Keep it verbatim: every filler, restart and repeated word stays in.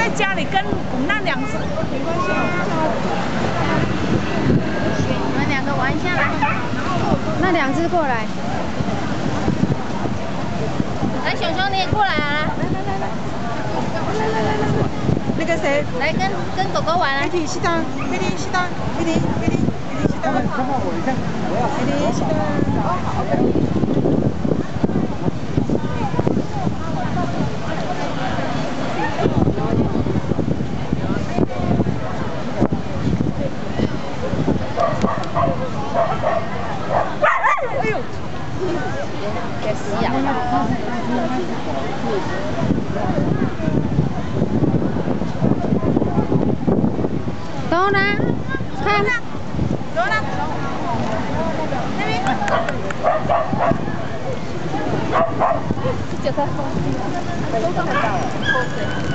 在家里跟那两只没关系， 你们两个玩一下来。那两只过来。来，熊熊你也过来啊！来来来来，来来来来来。那个谁，来跟跟狗狗玩啊！弟弟西当，弟弟西当，弟弟弟弟弟弟西当。看看我一下，我要弟弟西当。好好 ，OK。 哎呦，该死呀！Donna， 看，Donna， 那边，这叫它，都很大了。